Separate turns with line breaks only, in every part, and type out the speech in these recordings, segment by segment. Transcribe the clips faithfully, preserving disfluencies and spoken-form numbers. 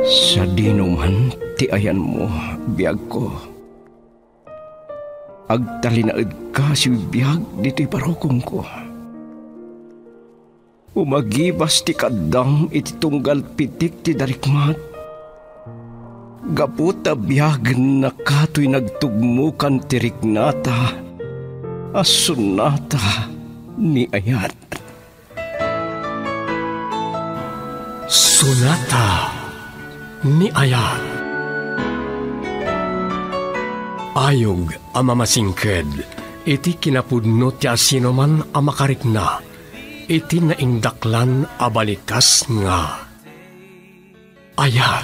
Sa dinuman ti ayan mo, biyag ko. Agtalinaed ka si biyag dito'y parokong ko. Umagibas ti kadam iti tunggal pitik ti darikmat. Gaputa biyag na kato'y nagtugmukan ti riknata, asunata ni ayat.
Sunata ni ayat. Ayog ang mamasingked, iti kinapudno ti asino man ang makarikna, iti naindaklan abalikas nga. Ayat.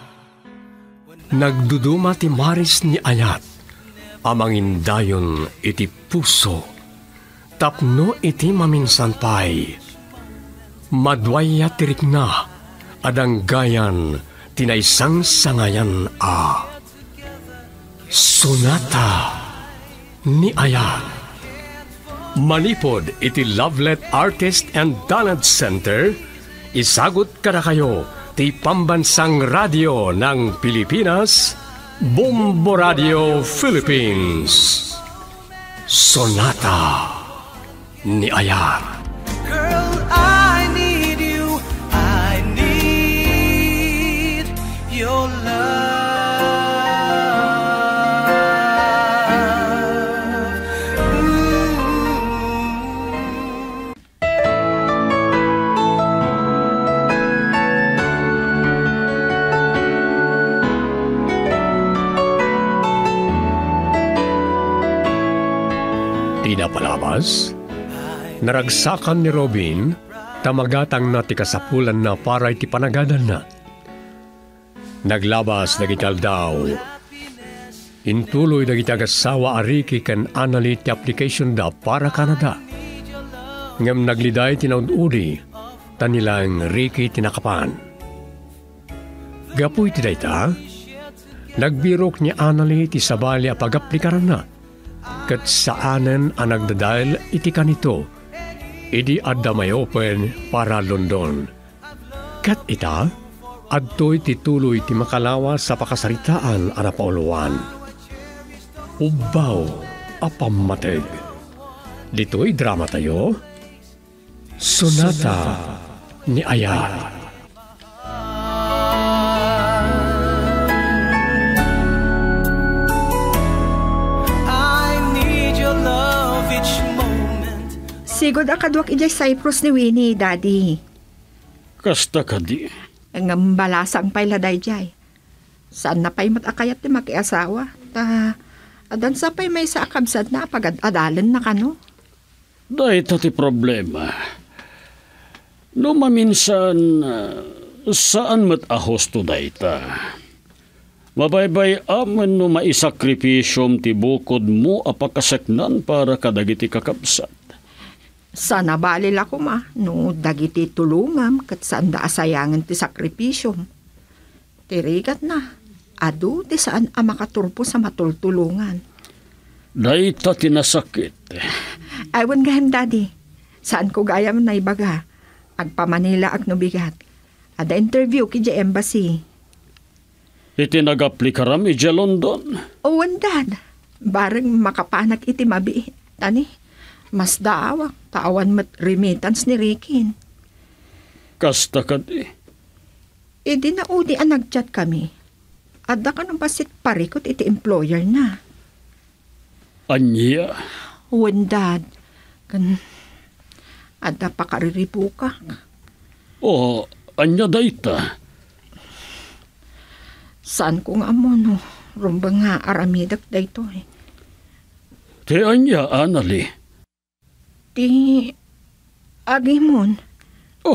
Nagduduma ti maris ni ayat, amangindayon iti puso, tapno iti maminsan pay. Madwaya tirikna, adang gayan, tinaysang sangayan a. Sunata ni ayat. Manipod iti Lovelet Artist and Talent Center, isagot kada kayo ti pambansang radyo ng Pilipinas, Bombo Radio Philippines. Sonata ni ayat.
Girl, I need you. I need your love.
Pinapalabas, naragsakan ni Robin, tamagatang na ti kasapulan na para iti panagadan na. Naglabas nagital daw, intuloy nagiti agasawa ariki ken anali ti application da para Canada. Ngam nagliday tinaud-udi, tanilang riki tinakapan. Gapuy ti dayta, nagbirok ni anali ti sabali a pag-aplikaran na. Kat saanen ang nagdadahil iti kanito, idi adda may open para London. Kat ita, adto'y tituloy ti makalawa sa pakasaritaan ang napauluan. Ubaw apamateg. Dito'y drama tayo, Sonata ni ayat.
Sigod akadwak ijay Cyprus ni Winnie, Daddy.
Kasta ka di.
Ang balasang pay laday jay. Saan na pay matakayat ni makiasawa? Ta, adan sa pay may sa akabsad na pag-adalan na kano?
Dahil ti problema. No maminsan, uh, saan mat ahos to dayta? Mabaybay aman no maisakripisyom ti bukod mo apakaseknan para kadagiti kakabsat.
Sana balil ako ma, no dagiti tulungam kat saan da asayangan ti sakripisyom. Tirigat na, adu ti saan ang makaturpo sa matultulungan.
Dahi ta tinasakit.
Aywan gahem, Daddy. Saan ko gayam na ibaga? Agpamanila ag nubigat. Ada interview ki di embassy.
Iti nag-aplikaram iti London.
Owan, Dad. Bareng makapanak iti mabi. Tani, mas daawak, tawan mat remittance ni Rikin.
Kasta ka di.
E di na udi ang nag-chat kami. Adda ka ng basit parikot iti employer na.
Anya?
Wen, Dad. Kan, adda pa kariripo ka.
O, anya dayta?
Saan ko nga mo, no? Rumba nga aramidak dayto eh.
Te anya, anali?
Ti agimon.
Oh,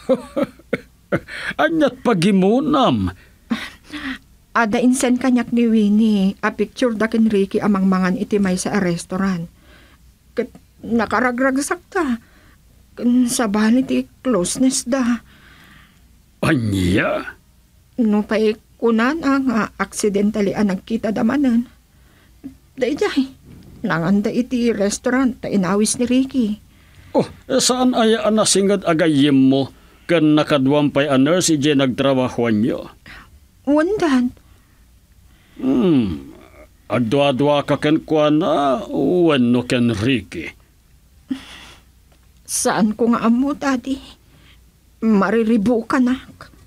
anyat pagimunam.
Ada insen kanyak ni Winnie, a picture da ken Ricky amang mangan iti may sa restaurant. Ket nakaragragsak ta. Ken sabali ti closeness da.
Anya?
No pa'y kunan ang uh, accidentally ang nagkita damanan. Dayjay. Nanganda iti restaurant ta inawis ni Ricky.
Oh, saan ay anasingad agayim mo kan nakadwampay a nurse ije nagtrabahuan nyo?
Wandan.
Hmm. Adwa-adwa ka ken kwa na wano ken Ricky.
Saan ko nga amo, Daddy? Mariribo ka na.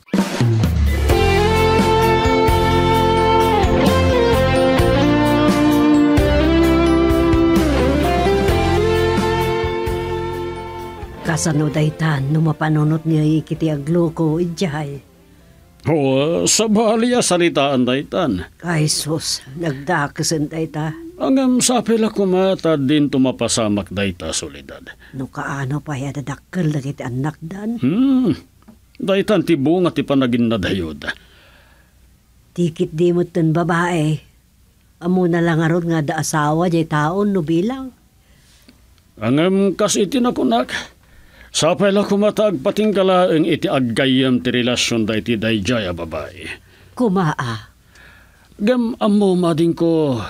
Kasano daytan, numapanunot niya ikiti agluko, ijay.
O, sa baliya salitaan daytan.
Ay sus, nagdakasan dayta.
Ang sapila kumata din tumapasamak dayta solidad.
No kaano pa ya dadakkel dagiti anak dan.
Hmm, daytan ti bunga ti panagin na dayod.
Tikit di mo ten babae. Amo na lang aron nga da asawa jay taon no bilang.
Ang kas iti nakunak. Sapila kumatag patingkala ang iti aggayam ti relasyon da iti dayjaya babae.
Kumaa.
Gam amo mading ko.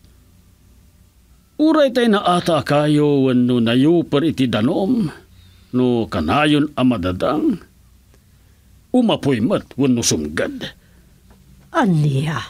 Uray tayo na ata kayo wano nayupar iti danom. No kanayon amadadang. Umapoy mat wano sumgad.
Aniya.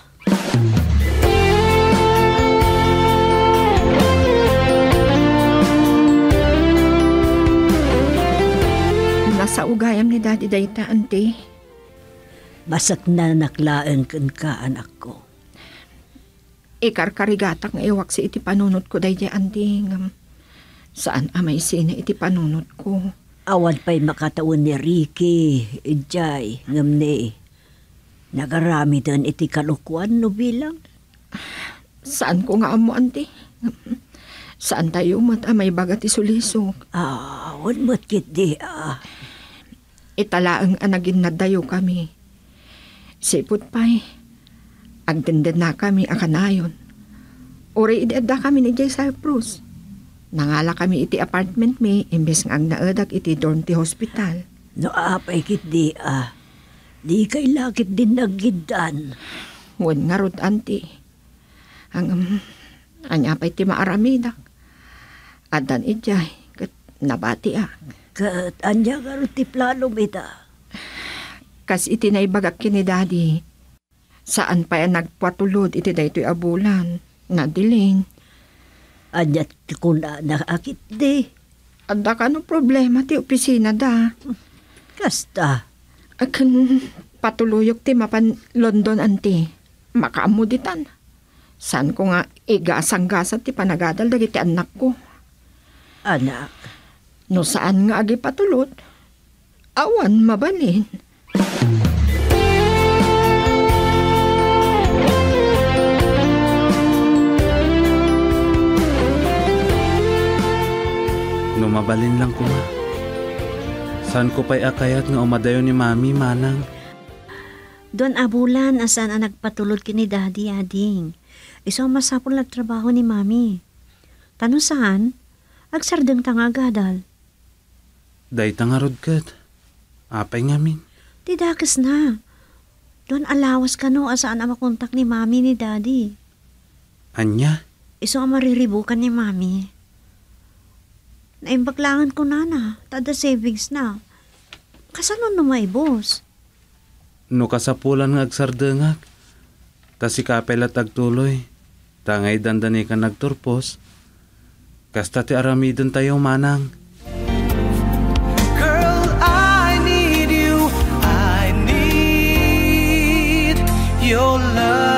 Nasa ugayam ni Daddy dayta, ante.
Basak na naklaan kan ka anak ko.
Ikarkarigatak nga iwak si iti panunot ko dayta, ante. Ngam, saan amay sina iti panunot ko?
Awan pa'y makataon ni Ricky, ijay, ngamne. Nagarami doon iti kalukuan no bilang.
Saan ko nga amo, ante? Saan tayo mat amay bagat isulisok?
Ah, awan mo't kiti ah.
Italaang anagin na dayo kami. Sipot pa'y, agtended na kami akanayon. Uri ideda kami ni Jay Cyprus. Nangala kami iti apartment mi, imbes nga ang naadag iti dorm ti hospital.
No apay kiti ah. Di kay lakit din naggidan.
Wan nga rod, auntie. Ang, um, anya pa'y ti maaramidak. Adan ijay, kat nabati ak.
Kat anya nga ti plano mita.
Kas iti naibagak kini Daddy. Saan pa yan nagpatulod iti daytoy abulan. Nadiling.
Anya ti kuna nakakit di.
Ada ka no problema ti opisina da.
Kasta.
Akan patuluyok ti mapan London, anti. Makaamuditan. San ko nga igasang-gasat ti panagadal dagiti anak ko.
Anak.
No saan nga agi patulot? Awan mabalin.
No mabalin lang ko ma. Saan ko pa'y akayat nga umadayo ni mami, manang?
Doon abulan asan ang nagpatulod kini Daddy ading. Iso masapol nagtrabaho ni mami. Tano saan? Agsardeng tanga gadal.
Day tangarod kat. Apay ngamin.
Tidakas na. Doon alawas ka no asaan ang makontak ni mami ni Daddy.
Anya?
Iso ang mariribukan ni mami. Naimbaglangan ko na na. Tada savings na. Kasano no may boss?
No kasapulan nga agsardengak. Tas si kapelat agtuloy. Tangay dandani ka nagturpos. Kasta ti aramidon tayo, manang.
Girl, I need you. I need your love.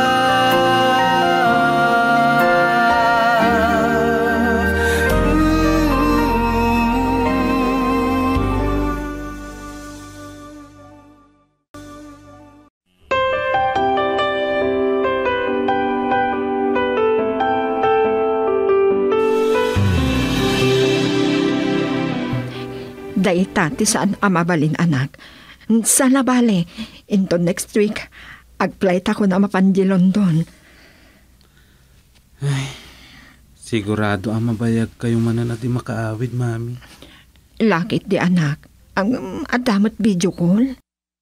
Dayta ti saan amabalin, anak. Sana bale, into next week, agflight ako na mapanji London.
Sigurado ang mabayag kayo manan at di makaawid, mami.
Lakit di, anak. Ang um, adamat video call.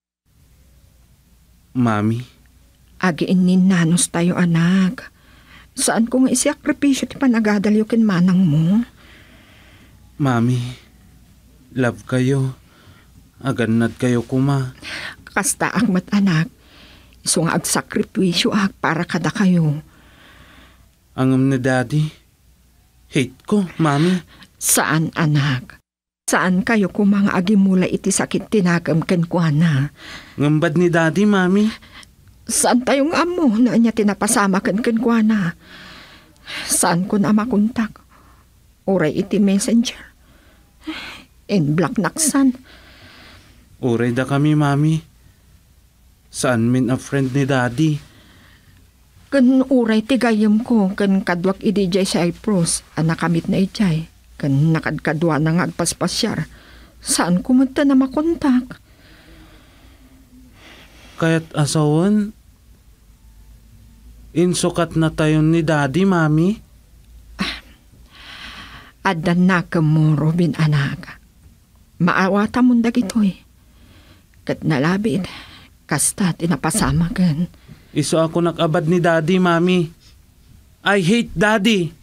Mami?
Agiin ni nanos tayo, anak. Saan ko nga isakripisyo ti panagadalyo kin manang mo?
Mami, love kayo. Aganad kayo kuma.
Kasta akmat, anak. Iso nga agsakripisyo ak para kada kayo.
Angam na daddy. Hate ko, mami.
Saan, anak? Saan kayo kung mga agimula iti sakit tinagam ken kuana?
Ngambad ni daddy, mami.
Saan tayong amo na niya tinapasama ken ken kuana? Saan ko na makontak? Oray iti messenger. In black naksan.
Uray da kami, mami. Saan min a friend ni daddy?
Kan uray ti gayam ko, kan kadwak idi jay sa Cyprus, anak kamit na ijay. Kan nakadkadwa na nga agpaspasyar. Saan ko magta na makontak?
Kaya't asawan, insukat na tayo ni daddy, mami.
Adan na ka mo, Robin, anak. Maawata mong dagitoy. Kat nalabid, kasta tinapasama kan.
Iso ako nakabad ni daddy, mami. I hate daddy.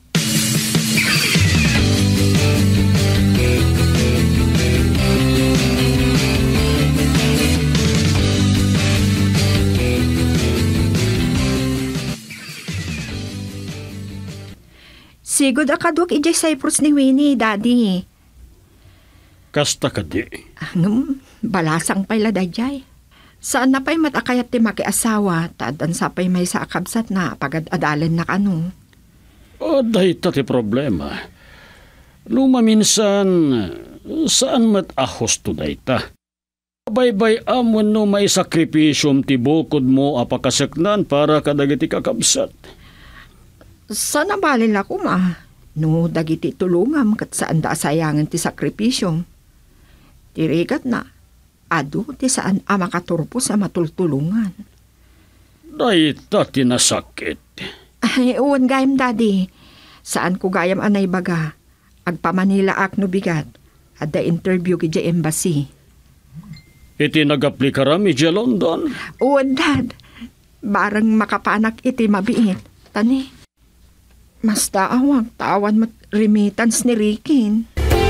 Sigod akadwak ijay Cyprus ni Winnie, daddy.
Kasta ka di.
Angam, balasang pala dayjay. Saan na pa'y matakayat ti makiasawa, taadan sa pa'y may sa akabsat na pagad-adalan na kano.
O dahi ta ti problema. Lumaminsan, saan mat ahos to dahi ta? Baybay amon no may sakripisyom ti bukod mo apakasaknan para kadagiti kakabsat.
Sana balin ako ma, no dagiti tulungam kat saan da sayangan ti sakripisyo. Tirigat na, ado ti saan ama katurpo sa matultulungan.
Dahi ta tinasakit.
Ay, uwan gayam daddy, saan ko gayam anay baga, agpamanila ak no bigat, ada interview ki di embassy.
Iti nag-aplika rami di London.
Uwan dad, barang makapanak iti mabiit, tani. Mas daawag, tawan mat remittance ni Rikin.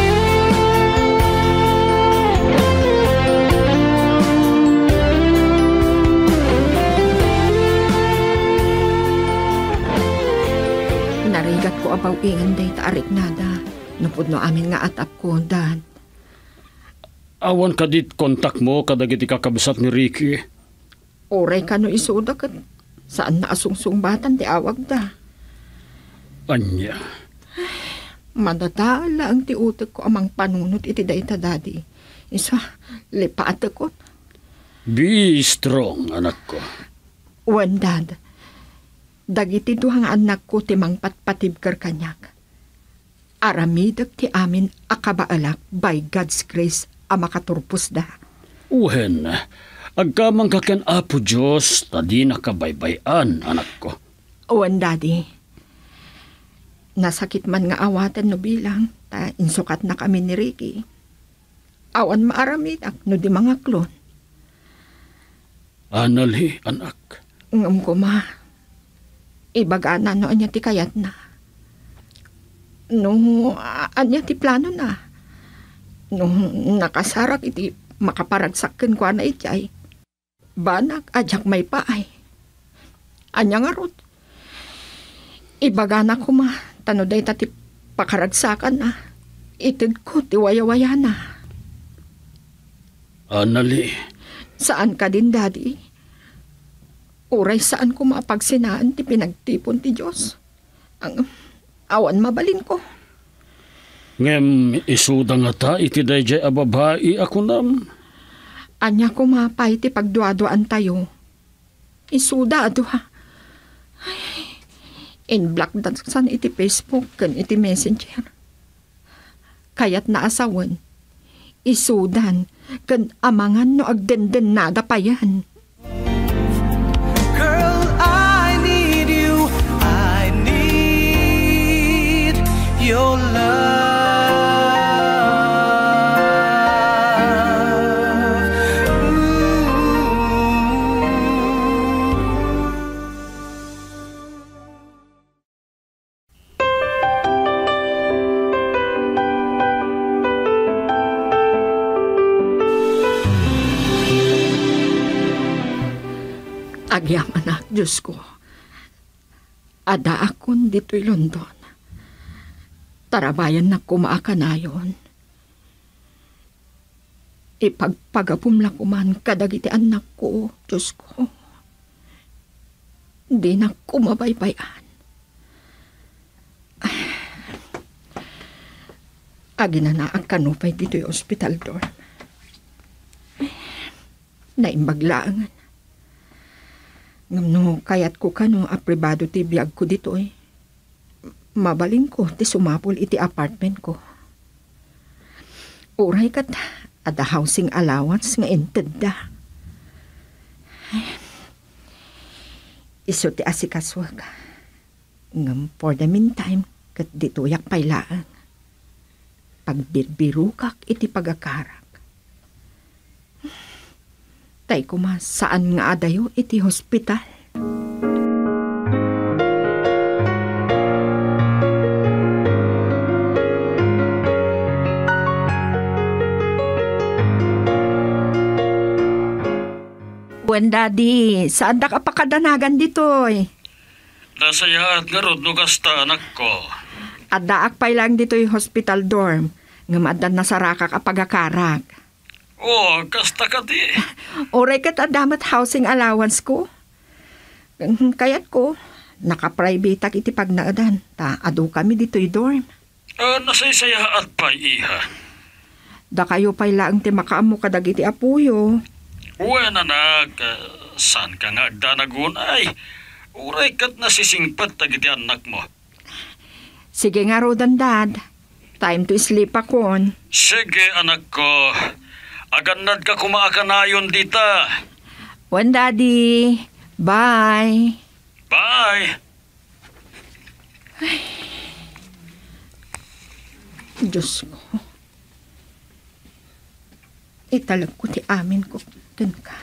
Narigat ko abaw ingan day taarik nada. Napod no amin nga atap ko, dad.
Awan ka dit kontak mo kadagiti kakabsat ni Ricky.
Oray ka no isuda kat saan na asungsung batan ti awag da.
Anya.
Madadala ang tiutek ko amang panunot iti dayta, daddy. Isa, lipaate ko.
Be strong, anak ko.
Wan, dad. Dagiti duhang anak ko timang patpatibkar kanyak. Aramidag ti amin akabaalak by God's grace a makaturpos da.
Uhen, agkamang kaken apo Diyos, tadi nakabaybayan, anak ko.
Wan, daddy. Nasakit man nga awatan no bilang, ta insukat na kami ni Ricky. Awan maaramidak no di mga klon.
Anali, anak.
Ngam ko ma, ibagana no anya ti kayat na. No, anya ti plano na. No, nakasarak iti makaparagsakken ko na itay. Banak, ajak may paay. Anya nga rot. Ibagana ko ma, tano day tati pakaragsakan na. Itid ko, tiwaya-waya na.
Anali.
Saan ka din, daddy? Uray saan ko mapagsinaan ti pinagtipon ti Diyos. Ang awan mabalin ko.
Ngem isuda nga ta iti dayjay a babae ako nam.
Anya ko mapay ti pagduaduan tayo. Isuda aduha. Ay, in black dansan iti Facebook kan iti messenger. Kayat na asawan. Isudan kan amangan no agdenden nada pa yan.
Girl, I need you. I need your love.
Agyam anak, Diyos ko. Ada akon dito'y London. Tarabayan na kumaaka na yon. Ipagpagapumla ko man kadagiti anak ko, Diyos ko. Di na kumabaybayan. Agi na na ang kanupay dito'y hospital door. Naimbaglaangan. Ngam kayat ko kano apribado ti biyag ko dito eh. Mabaling ko ti sumapol iti apartment ko. Uray kat ada housing allowance nga ented da. Iso ti asikaswag. Ngam for the meantime kat dito yak pailaan. Pagbirbirukak iti pagakarak. Tay ko ma, saan nga adayo iti hospital? Wen daddy, saan da ka pakadanagan ditoy?
Nasayaat nga rod no kasta anak ko.
Adaak pay lang ditoy hospital dorm. Ngamadan na sarakak apagakarak.
Oh, kasta ka di.
Oray kat adamat housing allowance ko. Kayat ko, naka-private iti pagnaadan. Ta, ado kami dito'y dorm.
Uh, nasaysayaat pa, iha.
Da kayo pa'y laang ti makaamo kadag iti apuyo.
Uwan, anak. Uh, saan ka nga agdanagunay? Oray kat nasisingpat tagiti anak mo.
Sige nga, Rodan, Dad. Time to sleep akon.
Sige, anak ko. Agannad ka kumaakanayon dita.
Wan, Daddy. Bye.
Bye.
Ay. Diyos ko. Italag ko ti amin ko. Dun ka.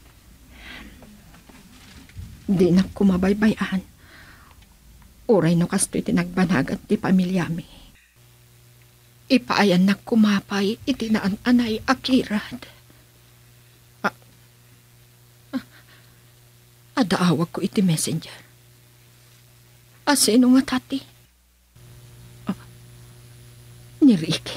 Di na kumabaybayan. Uray no kasto'y tinagbanagat ti pamilyami. Ipaayan na kumapay iti naan-anay akirad. Ah, ah, adaawag ko iti messenger. Asino nga tati? Ah, ni Ricky.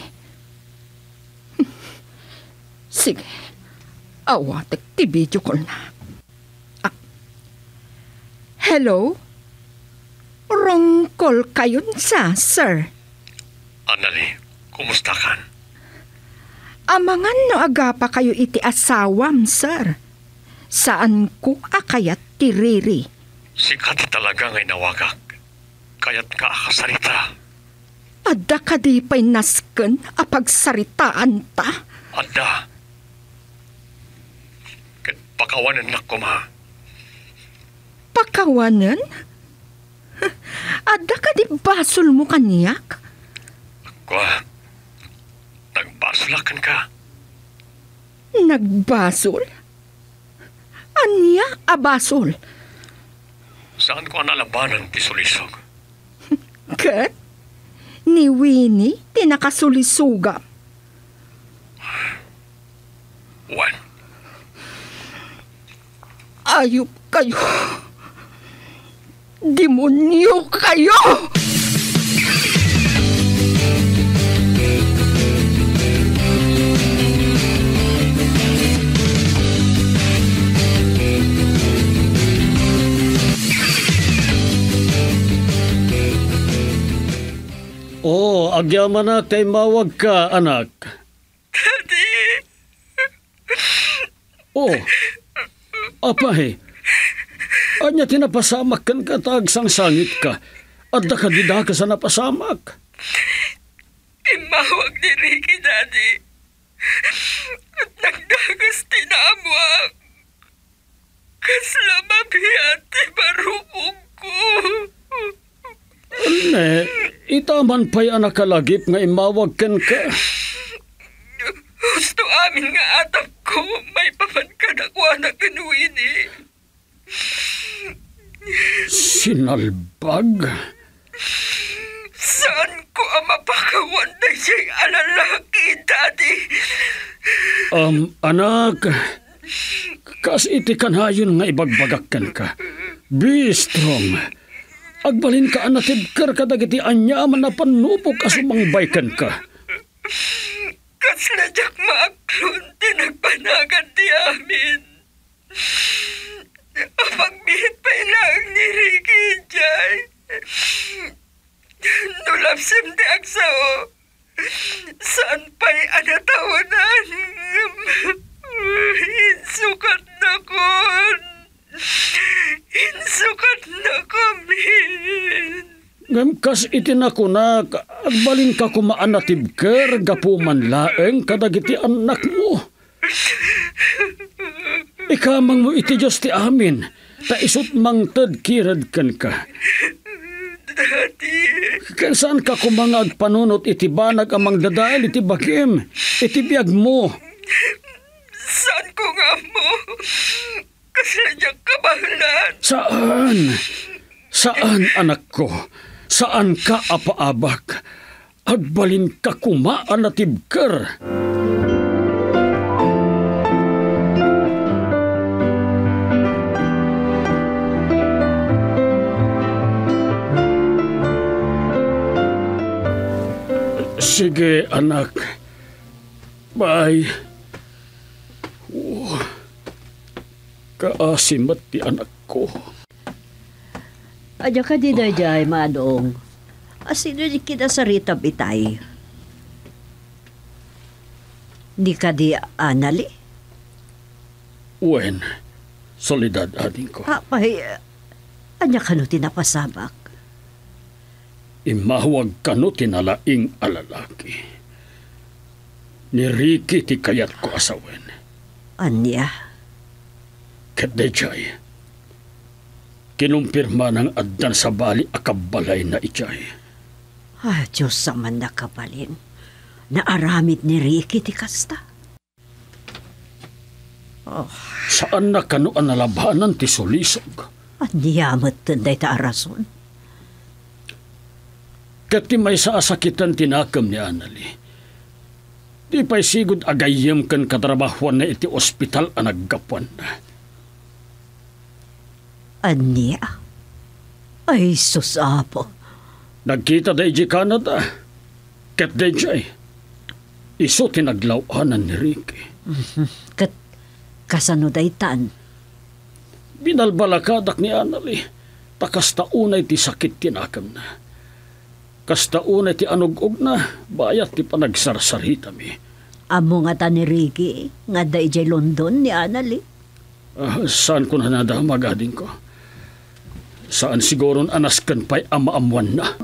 Sige, awatek ti video call na. Ah, hello? Wrong call kayon sa, sir.
Anali. Kumusta kan?
Amangan no agapa kayo iti asawam, sir. Saan ko akayat ti Riri?
Si Kati talaga ngay nawagak. Kayat ka akasarita.
Adda ka di pa'y nasken apagsaritaan ta?
Adda. Kat pakawanan na ko ma.
Pakawanan? Adda ka di basol mo kanyak?
Kwa, nagbasulakan ka.
Nagbasol? Anya abasol?
Saan ko nalabanan ti sulisog?
Kat? Ni Winnie tinakasulisuga.
Wan.
Ayop kayo. Demonyo kayo!
Oh, agyaman na kay mawag ka, anak.
Daddy!
Oh, apay. Anya tinapasamak kan katag sang sangit ka. At nakadida ka sa napasamak.
Imawag ni Ricky, Daddy. At nagdagas tinamuak. Kasla mabiyati baruong ko.
Ne, itaman pa'y anak kalagip nga imawag kan ka.
Gusto amin nga atap ko, may paman ka na kwa na kanuin eh.
Sinalbag?
Saan ko ang mapakawan na siya'y alalaki, Daddy?
Um, anak, Kas iti kanayon nga ibagbagakan ka. Be strong. Agbalin ka anatibker ka dagiti anyaman na panupok asumangbaykan ka.
Kasladyak maaklon tinagpanagan ti amin. Apagbihit pa ilang ni Ricky Jay. Nulapsim ti agsao. Saan pa'y anatawanan? Insukat na kon. Insukat na kami.
Ngamkas itinakunak, agbalin ka kumaanatibker, gapuman laeng kadagiti anak mo. Ikamang mo iti Diyos ti amin, ta isut mang tadkirad kan ka.
Daddy.
Kansan ka kumangag panunot iti banag amang dadail iti bakim, iti biyag mo.
Saan ko nga mo? Kasladyak kabahalan.
Saan? Saan anak ko? Saan ka apaabak? Agbalin ka kumaanatibker. Sige, anak. Bye. Oh, kaasimat ti anak ko.
Adya ka di dayjay, Manong. Asino di kita sa Rita Bitay? Di ka di anali?
Wen, solidad ading ko.
Apay, anya ka no tinapasabak?
Imahawag ka no tinalaing alalaki. Ni Ricky ti kayat ko asawen.
Anya?
Kadejay, kinumpirma ng addan sa bali akabalay na ijay.
Ah, Diyos sa man nakabalin. Naaramid ni Ricky ti kasta. Oh.
Saan na kano ang nalabanan ti solisog?
At niyamat tanday ta arason.
Kati may saasakitan tinakam ni Anali. Di pa'y sigod agayem kan katrabahuan na iti ospital ang naggapuan na.
Anya? Ay, susapo.
Nagkita da iji Canada. Kat da iji. Iso tinaglawanan ni Ricky.
Kat kasano daytan?
Binalbalakadak ni Anali. Takas taunay ti sakit tinakam na. Kastaunay ti anugog na, bayat ti panagsarsarita mi.
Amo nga ta ni Ricky, nga da ijay London ni Anali.
Uh, saan ko na nadamagadin ko? Saan siguron anaskan pa'y ama-amuan na?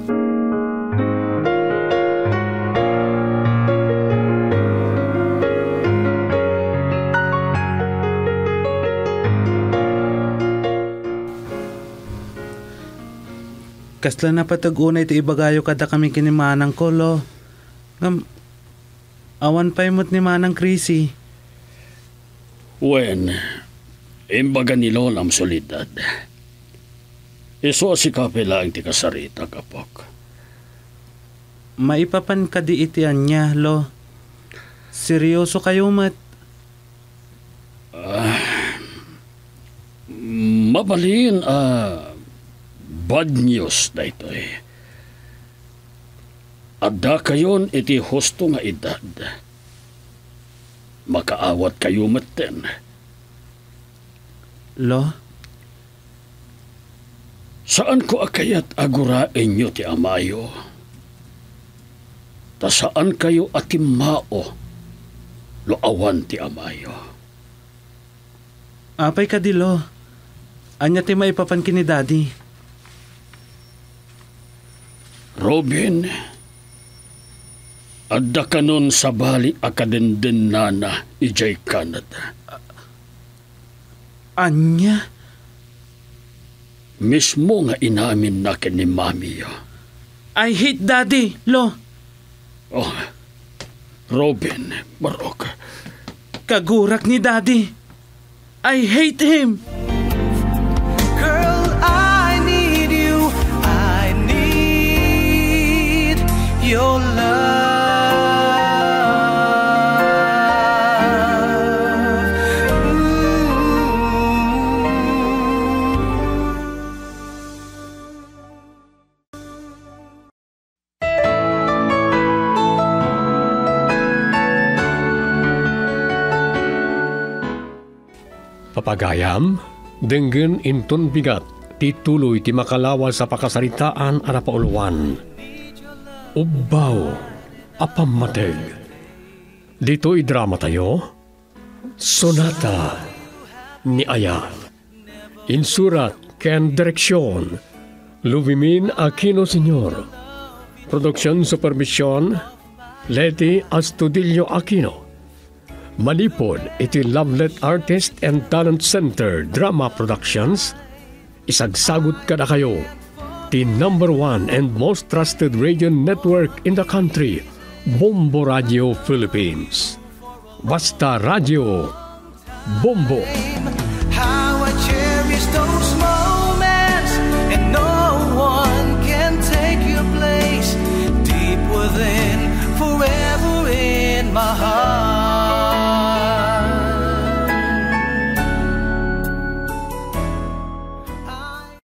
Kasla na patag-unay ti ibagayo kada kami kinimanang ko, lo. Ngam, awan pa imot ni manang Chrissy.
Wen, imbaga ni Lolam solidad. Iso si kapila ang ti kasarita kapok.
Maipapan ka di itian niya, lo. Seryoso kayo, mat.
Uh, mabalin, ah... Uh, bad news na ito eh. Adda kayon iti husto nga edad. Makaawat kayo maten.
Lo?
Saan ko akayat agurain nyo ti amayo? Ta saan kayo atimao lo awan ti amayo?
Apay ka di, lo. Anya ti maipapan kini daddy.
Robin, adda kanon sa bali akadenden nana ijay Canada.
Anya?
Mismo nga inamin na ken ni Mami yo.
I hate daddy, lo.
Oh, Robin, Barok.
Kagurak ni daddy. I hate him.
Your love. Ooh.
Papagayam, denggen inton bigat, tituloy ti makalawa sa pakasaritaan ana pauluan. Ubbaw, apamateg. Dito idrama tayo, Sonata ni Aya. Insurat ken direksyon, Luvimin Aquino Senior. Production supervision, Leti Astudillo Aquino. Manipod iti Lovelet Artist and Talent Center Drama Productions. Isagsagot kada kayo, the number one and most trusted radio network in the country, Bombo Radio Philippines. Basta Radio, Bombo.
How I cherish those moments, and no one can take your place. Deep within, forever in my heart.